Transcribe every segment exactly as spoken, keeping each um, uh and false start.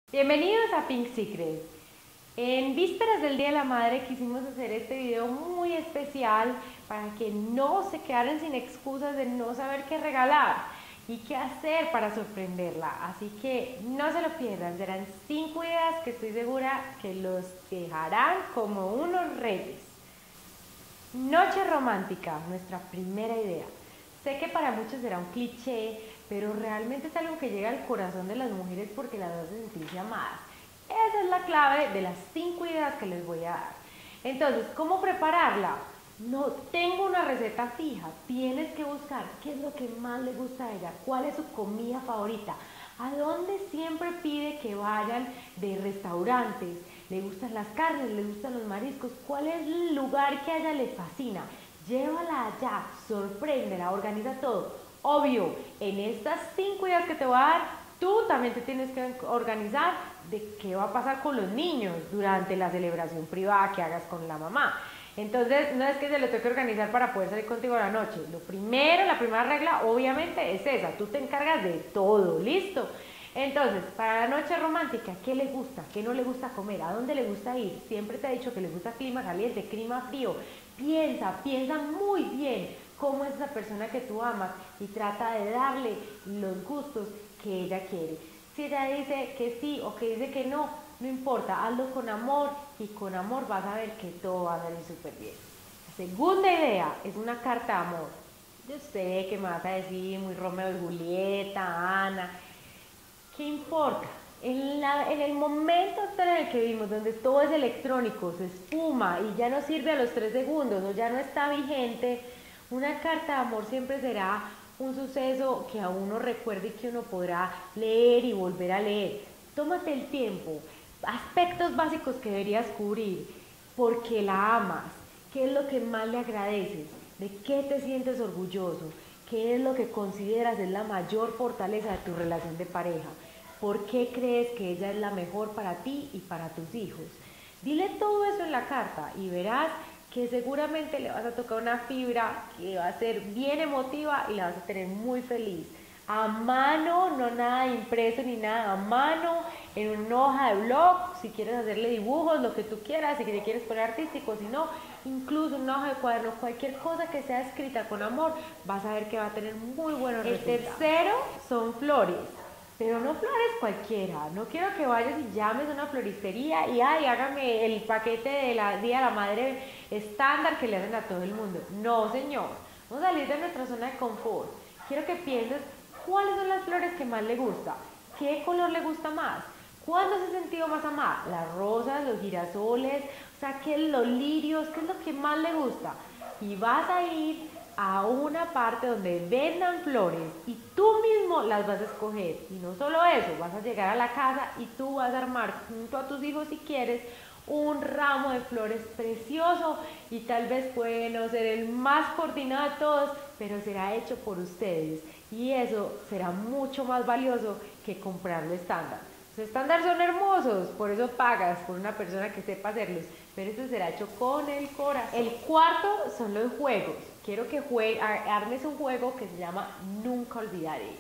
Bienvenidos a Pink Secrets. En vísperas del Día de la Madre quisimos hacer este video muy especial para que no se quedaran sin excusas de no saber qué regalar y qué hacer para sorprenderla. Así que no se lo pierdan, serán cinco ideas que estoy segura que los dejarán como unos reyes. Noche romántica, nuestra primera idea. Sé que para muchos será un cliché, pero realmente es algo que llega al corazón de las mujeres porque las hace sentirse amadas. Esa es la clave de las cinco ideas que les voy a dar. Entonces, ¿cómo prepararla? No tengo una receta fija, tienes que buscar qué es lo que más le gusta a ella, cuál es su comida favorita, a dónde siempre pide que vayan de restaurantes, le gustan las carnes, le gustan los mariscos, cuál es el lugar que a ella le fascina. Llévala allá, sorpréndela, organiza todo. Obvio, en estas cinco ideas que te voy a dar, tú también te tienes que organizar de qué va a pasar con los niños durante la celebración privada que hagas con la mamá. Entonces, no es que se le toque organizar para poder salir contigo a la noche. Lo primero, la primera regla, obviamente, es esa. Tú te encargas de todo, ¿listo? Entonces, para la noche romántica, ¿qué le gusta? ¿Qué no le gusta comer? ¿A dónde le gusta ir? Siempre te he dicho que le gusta clima caliente, clima frío. Piensa, piensa muy bien cómo es esa persona que tú amas y trata de darle los gustos que ella quiere. Si ella dice que sí o que dice que no, no importa, hazlo con amor y con amor vas a ver que todo va a salir súper bien. La segunda idea es una carta de amor. Yo sé que me vas a decir muy Romeo y Julieta, Ana. ¿Qué importa? En, la, en el momento en el que vivimos, donde todo es electrónico, se espuma y ya no sirve a los tres segundos o ya no está vigente, una carta de amor siempre será un suceso que a uno recuerde y que uno podrá leer y volver a leer. Tómate el tiempo, aspectos básicos que deberías cubrir, por qué la amas, qué es lo que más le agradeces, de qué te sientes orgulloso, qué es lo que consideras es la mayor fortaleza de tu relación de pareja. ¿Por qué crees que ella es la mejor para ti y para tus hijos? Dile todo eso en la carta y verás que seguramente le vas a tocar una fibra que va a ser bien emotiva y la vas a tener muy feliz. A mano, no nada impreso ni nada, a mano, en una hoja de blog, si quieres hacerle dibujos, lo que tú quieras, si te quieres poner artístico, si no, incluso una hoja de cuaderno, cualquier cosa que sea escrita con amor, vas a ver que va a tener muy buenos resultados. El tercero son flores. Pero no flores cualquiera, no quiero que vayas y llames a una floristería y ay, hágame el paquete de la Día de la Madre estándar que le hacen a todo el mundo. No, señor, vamos a salir de nuestra zona de confort. Quiero que pienses cuáles son las flores que más le gusta, qué color le gusta más, cuándo se ha sentido más amada, las rosas, los girasoles, o sea, ¿qué, los lirios, qué es lo que más le gusta. Y vas a ir a una parte donde vendan flores y tú mismo las vas a escoger. Y no solo eso, vas a llegar a la casa y tú vas a armar junto a tus hijos si quieres un ramo de flores precioso y tal vez puede no ser el más coordinado de todos, pero será hecho por ustedes y eso será mucho más valioso que comprarlo estándar. Los estándares son hermosos, por eso pagas por una persona que sepa hacerlos, pero esto será hecho con el corazón. El cuarto son los juegos. Quiero que juegue, armes un juego que se llama Nunca Olvidaré.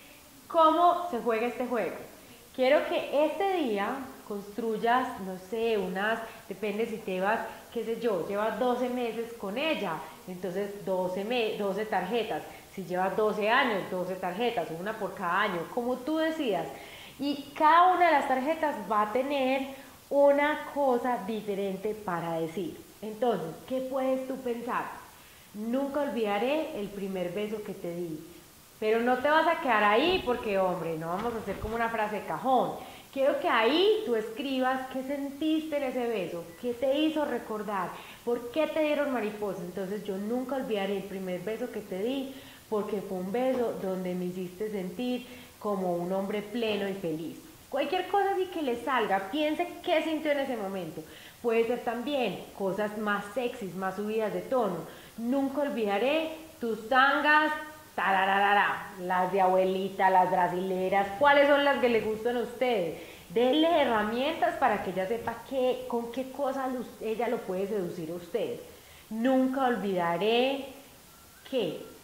¿Cómo se juega este juego? Quiero que este día construyas, no sé, unas, depende si te vas, qué sé yo, llevas doce meses con ella, entonces doce, me, doce tarjetas. Si llevas doce años, doce tarjetas, una por cada año, como tú decidas. Y cada una de las tarjetas va a tener una cosa diferente para decir. Entonces, ¿qué puedes tú pensar? Nunca olvidaré el primer beso que te di. Pero no te vas a quedar ahí porque, hombre, no vamos a hacer como una frase de cajón. Quiero que ahí tú escribas qué sentiste en ese beso, qué te hizo recordar, por qué te dieron mariposas. Entonces yo nunca olvidaré el primer beso que te di porque fue un beso donde me hiciste sentir como un hombre pleno y feliz. Cualquier cosa así que le salga, piense qué sintió en ese momento. Puede ser también cosas más sexys, más subidas de tono. Nunca olvidaré tus tangas, tarararara, las de abuelita, las brasileras, cuáles son las que le gustan a ustedes. Denle herramientas para que ella sepa qué, con qué cosas ella lo puede seducir a ustedes. Nunca olvidaré que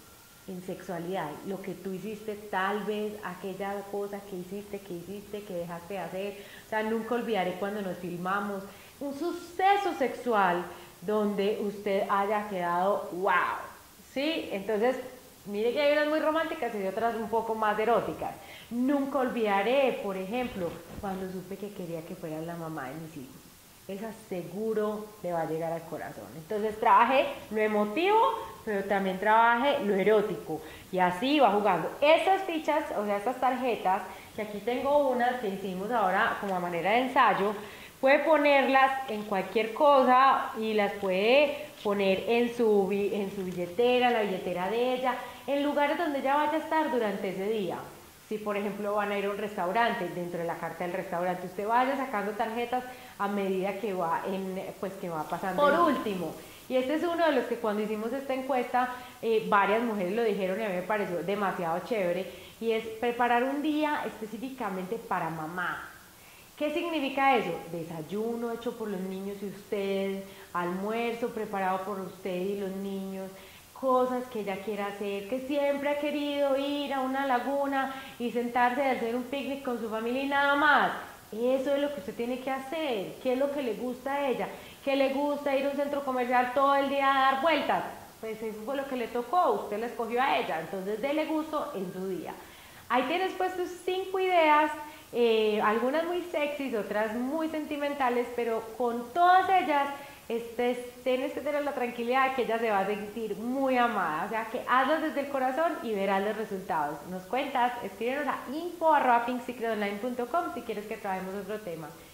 en sexualidad, lo que tú hiciste, tal vez aquella cosa que hiciste, que hiciste, que dejaste de hacer. O sea, nunca olvidaré cuando nos filmamos un suceso sexual donde usted haya quedado wow, ¿sí? Entonces, mire que hay unas muy románticas y otras un poco más eróticas. Nunca olvidaré, por ejemplo, cuando supe que quería que fuera la mamá de mis hijos. Esa seguro le va a llegar al corazón. Entonces trabajé lo emotivo, pero también trabajé lo erótico. Y así va jugando. Estas fichas, o sea, estas tarjetas, que aquí tengo unas que hicimos ahora como a manera de ensayo, puede ponerlas en cualquier cosa y las puede poner en su, en su billetera, la billetera de ella, en lugares donde ella vaya a estar durante ese día. Si por ejemplo van a ir a un restaurante, dentro de la carta del restaurante, usted vaya sacando tarjetas a medida que va, en, pues, que va pasando. Por último, y este es uno de los que cuando hicimos esta encuesta, eh, varias mujeres lo dijeron y a mí me pareció demasiado chévere, y es preparar un día específicamente para mamá. ¿Qué significa eso? Desayuno hecho por los niños y usted, almuerzo preparado por usted y los niños, cosas que ella quiera hacer, que siempre ha querido ir a una laguna y sentarse a hacer un picnic con su familia y nada más. Eso es lo que usted tiene que hacer. ¿Qué es lo que le gusta a ella? ¿Qué le gusta ir a un centro comercial todo el día a dar vueltas? Pues eso fue lo que le tocó, usted le escogió a ella, entonces dele gusto en su día. Ahí tienes puestos cinco ideas, eh, algunas muy sexys, otras muy sentimentales, pero con todas ellas este, tienes que tener la tranquilidad de que ella se va a sentir muy amada. O sea, que hazlas desde el corazón y verás los resultados. Nos cuentas, escríbenos a info arroba pink secret online punto com si quieres que trabajemos otro tema.